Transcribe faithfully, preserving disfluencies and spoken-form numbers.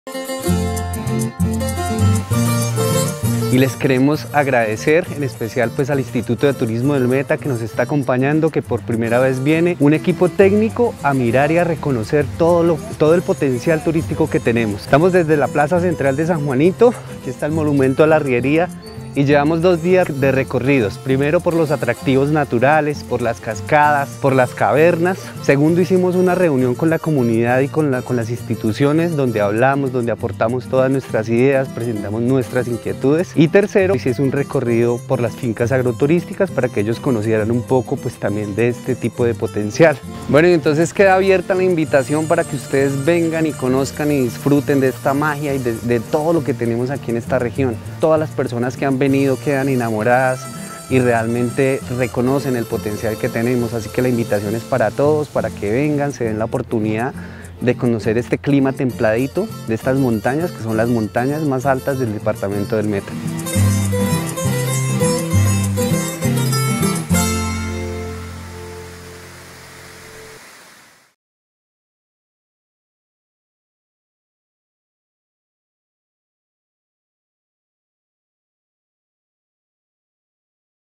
Y les queremos agradecer en especial pues al Instituto de Turismo del Meta que nos está acompañando, que por primera vez viene un equipo técnico a mirar y a reconocer todo, lo, todo el potencial turístico que tenemos. Estamos desde la Plaza Central de San Juanito, aquí está el monumento a la arriería, y llevamos dos días de recorridos, primero por los atractivos naturales, por las cascadas, por las cavernas. Segundo, hicimos una reunión con la comunidad y con, la, con las instituciones donde hablamos, donde aportamos todas nuestras ideas, presentamos nuestras inquietudes. Y tercero, hice un recorrido por las fincas agroturísticas para que ellos conocieran un poco pues también de este tipo de potencial. Bueno, y entonces queda abierta la invitación para que ustedes vengan y conozcan y disfruten de esta magia y de, de todo lo que tenemos aquí en esta región. Todas las personas que han venido quedan enamoradas y realmente reconocen el potencial que tenemos, así que la invitación es para todos, para que vengan, se den la oportunidad de conocer este clima templadito de estas montañas, que son las montañas más altas del departamento del Meta.